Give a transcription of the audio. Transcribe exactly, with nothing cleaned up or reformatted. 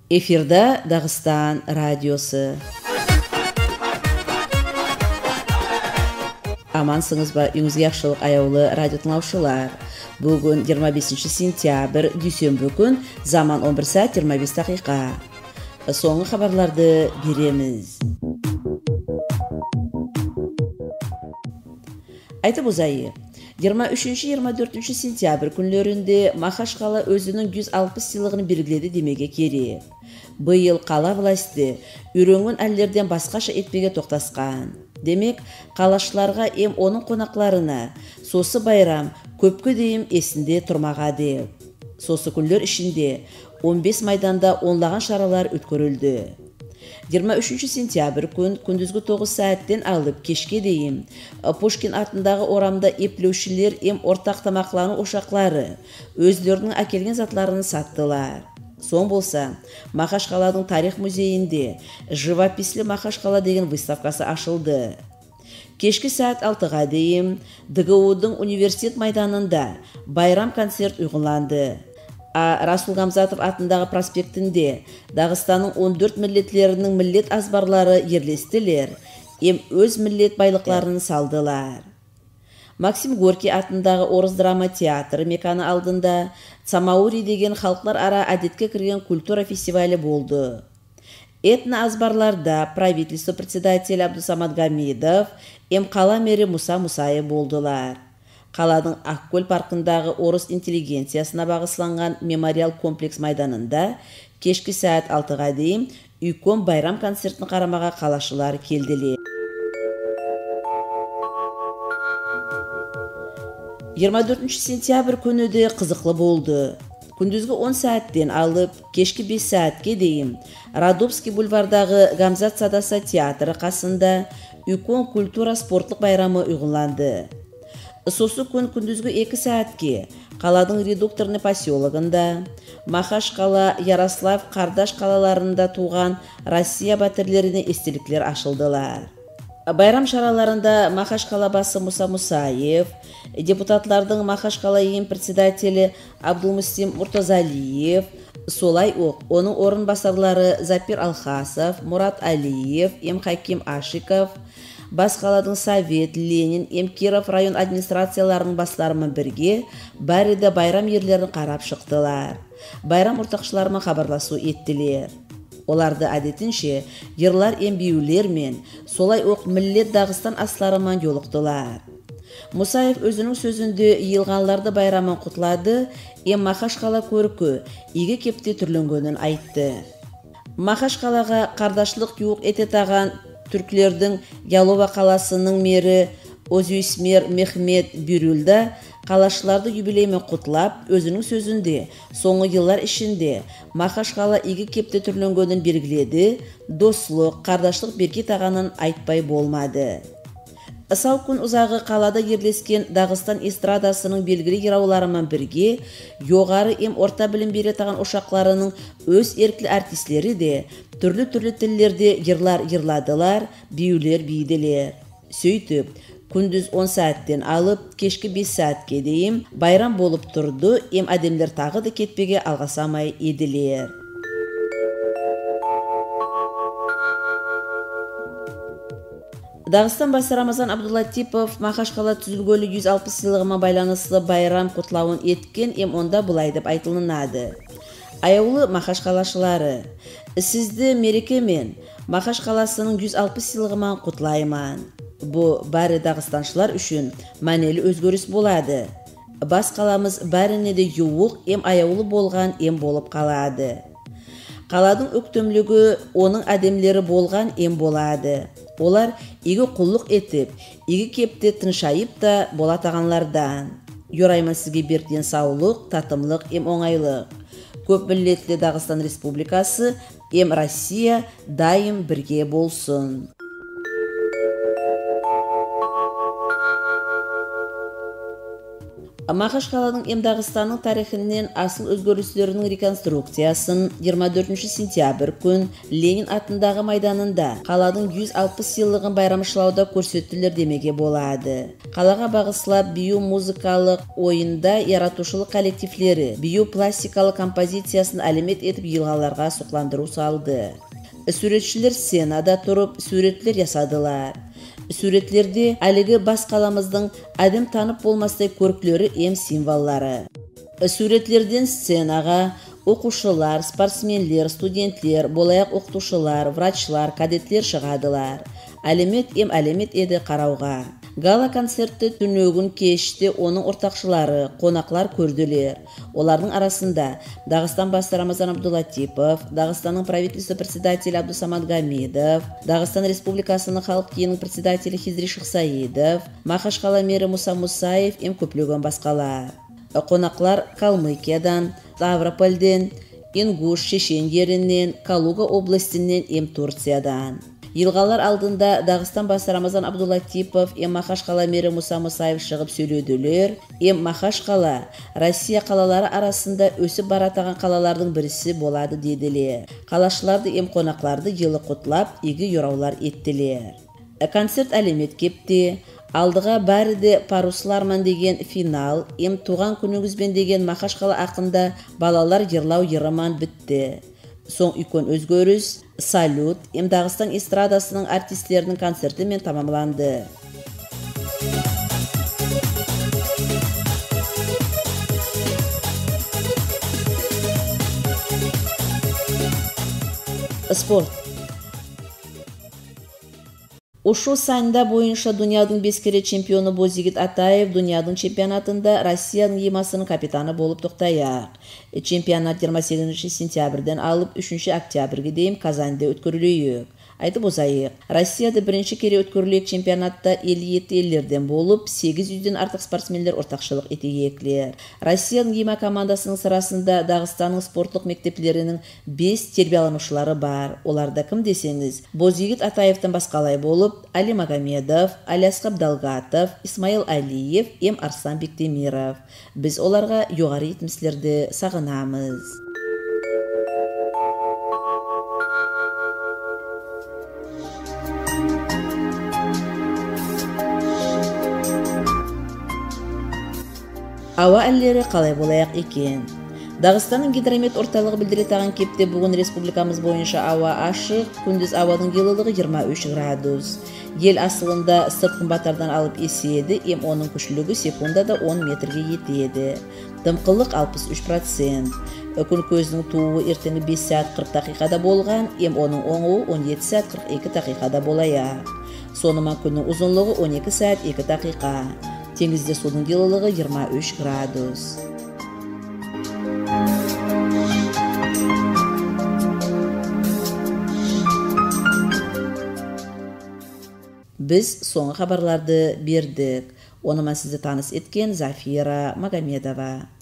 Эфирда Дагыстан радиосы. Амансыңыз ба, үйіңізге яқшылық аяулы радио тыңлаушылар. Бүгін жиырма бесінші сентябрь, дүйсенбі күн, заман он бір сағат жиырма бес дақиқа. Соңғы хабарларды береміз. Айтып ұзайы. жиырма үшінші жиырма төртінші сентябрь күнлерінде Махашқала өзінің жүз алпыс сыйлығын белгіледі демеге керек. Бұйыл қала власты үйренген әллерден басқаша етпеге тоқтасқан. Демек, қалашыларға ем оның қонақларына сосы байрам көпке дейін есінде тұрмаға деп. Сосы күнлер ішінде он бес майданда онлаған шаралар өткөрілді. жиырма үшінші сентябрь күн күндізгі тоғыз сағаттен алып кешке дейін Пушкин атындағы орамда еплеушілер ем ортақ тамақлану ошақлары өздерінің әкелген затларын саттылар. Соң болса, Махашқаладың тарих музейінде живопислі Махашқала деген выставкасы ашылды. Кешкі сағат алтыға дейін ДГУ-дың университет майданында байрам концерт ұйғыланды. А Расул Гамзатов атындағы проспектінде Дағыстанның он төрт миллетлерінің миллет азбарлары ерлестілер, ем өз миллет байлықларын салдылар. Максим Горький атындағы орыс драма театры меканы алдында Самаури деген халықлар ара әдетке кірген культура фестивалі болды. Этно азбарларда правительство председателі Абдусамат Гамидов, ем қала мері Муса Мусайы болдылар. Қаладың Ақкөл паркындағы орыс интеллигенциясына бағысланған мемориал комплекс майданында кешкі сағат алтыға дейін үйком байрам концертін қарамаға қалашылар келділер. жиырма төртінші сентябрь күні де қызықлы болды. Күндізгі он сағаттен алып кешкі бес сағатке дейін Радовский бульвардағы Гамзат Садаса театры қасында үйком культура спортлық байрамы ұйғыланды. Сосы күн күндізгі екі сағатке қаладың редукторны поселогында, Махашқала, Ярослав, Қардаш қалаларында туған Россия батырлеріне естеліктер ашылдылар. Байрам шараларында Махашқала басы Муса Мусаев, депутатлардың Махашқала ем председателі Абдулмустим Муртазалиев, солай оқ, оның орын басарлары Запир Алхасов, Мурат Алиев, ем Хаким Ашиков, Бас қаладың Совет, Ленин, ем Киров район администрацияларының басларымен бірге бәрі байрам ерлерін қарап шықтылар. Байрам ұртақшыларымен хабарласу еттілер. Оларды әдетінше ерлар ем бейулер мен солай оқ миллет Дағыстан асларымен жолықтылар. Мусаев өзінің сөзінде елғанларды байрамын құтлады, ем Махашқала көркі игі кепте түрленгенін айтты. Махашқалаға қардашлық юқ ете таған түрклердің Ялова қаласының мері Озюисмер Мехмет Бюрюлда қалашыларды юбилеймен құтлап, өзінің сөзінде соңғы еллар ішінде Махашқала игі кепті түрленгенін белгіледі, дослық, қардашлық берке тағанын айтпай болмады. Сау күн ұзағы қалада ерлескен Дағыстан эстрадасының белгілі ерауларымен бірге жоғары ем орта білім бере таған ошақларының өз еркілі артистлері де түрлі-түрлі тіллерде ерлар ерладылар, биюлер бейделер. Сөйтіп, күндіз он сағаттен алып, кешкі бес сағатке дейін байрам болып тұрды, ем әдемлер тағы да кетпеге алғасамай еділер. Дағыстан басы Рамазан Абдуллатипов Махашқала түзілгөлі жүз алпыс сыйлығыма байланыслы байрам құтлауын еткен, ем онда бұлай деп айтылынады. Аяулы Махашқалашылары, сізді мерекемен Махашқаласының жүз алпыс сыйлығыман құтлайман. Бұ бәрі Дағыстаншылар үшін мәнелі өзгөріс болады. Бас қаламыз бәріне де юық ем аяулы болған ем болып қалады. Қаладың өктемлігі оның әдемлері болған ем болады. Олар игі құллық етіп, игі кепті тыншайып та бола тағанлардан. Yorayman sizge berdiyen sağlık, tatımlık, em oңайлық. Көп миллетлі Дағыстан Республикасы, em Россия дайым бірге болсын. Махачкаланың эм Дагыстанның тарихинен асыл өзгөрүшлөрүнүн реконструкциясын жыйырма төртүнчү сентябрь күн Ленин атындагы майданында каладын жүз алпыс жылдыгын байрамчылауда көрсөттүлөр демеге болады. Калага багышлап бию музыкалык оюнда яратуучулук коллективлери бию пластикалык композициясын алимет этип йылгаларга суктандыруу салды. Сүрөтчүлөр сценада туруп сүрөтлөр ясадылар. Сүрөтлөрдө алиги бас каламыздын адым танып болмастай көрклөрү эм символлары. Сүрөтлөрдөн сценага окуучулар, спортсмендер, студенттер, болаяк окутуучулар, врачлар, кадеттер чыгадылар. Алимет эм алимет эди карауга. Гала концертти түнөгүн кечти онун ортакчылары, конаклар көрдүлөр. Олардын арасында Дагыстан башчысы Рамазан Абдулатипов, Дагыстанның правительство председателі Абдусамат Гамидов, Дагыстан Республикасының халық кийинин председателі Хизри Шыксаидов, Махачкала мэри Муса Мусаев эм көплөгөн баскалар. Конаклар Калмыкиядан, Ставропольден, Ингуш, Чечен жеринен, Калуга областинен эм Турциядан. Йылгалар алдында Дагыстан башчысы Рамазан Абдулатипов эм Махачкала мэри Муса Мусаев чыгып сүйлөдүлөр. Эм Махачкала Россия калалары арасында өсүп баратаган калалардын бириси болады дедилер. Калашчыларды эм конакларды жылы кутлап, иги юраулар эттилер. Концерт алимет кепти. Алдыга бариде парусларман деген финал, эм туган күнүңүзбен деген Махачкала акында балалар жырлау йырыман битти. Соң үлкөн өзгөрүш, салют, эм Дагыстан эстрадасынын артистлеринин концерти менен тамамланды. Спорт. Ушул сайында боюнча дүйнөнүн беш кере чемпиону Бозжигит Атаев дүйнөнүн чемпионатында Россиянын йымасынын капитаны болуп токтояк. Чемпионат жыйырма сегизинчи сентябрден алып үчүнчү октябрга дейин Казанда өткөрүлөйүк. Айтып озайык. Россияда биринчи кере өткөрүлөйүк чемпионатта элүү эки элдерден болуп, сегиз жүздөн артык спортсмендер ортакчылык этегеклер. Россиянын йыма командасынын сырасында Дагыстанның спорттук мектептеринин беш тербиялануучулары бар. Оларда ким десеңиз, Бозжигит Атаевден башкалай болуп, Али Магомедов, Алиаскап Далгатов, Исмаил Алиев, эм Арслан Бектемиров. Биз оларга жогору жетимсиздерди сагынабыз. Аwa әлләре калай болаяк экен. Дагыстанның гидромет орталыгы билдире таган кепте бүгүн республикабыз боюнча аwa ашык, күндүз абанын жылылыгы жыйырма үч градус. Ел асылында сырткын батардан алып эсиеди, эм онун күчлүгү секундада он метрге жетеди. Дымкылык алпыс үч процент. Күн көзүнүн тууы эртеңи беш саат кырк дакыйкада болган, эм онун оңуу он жети саат кырк эки дакыйкада болаяк. Сонуман күнүн узунлугу он эки саат эки дакыйка. Теңизде судун жылылыгы жыйырма үч градус. Биз соңғы хабарларды бердик. Оны мен сизди тааныс эткен Зафира Магомедова.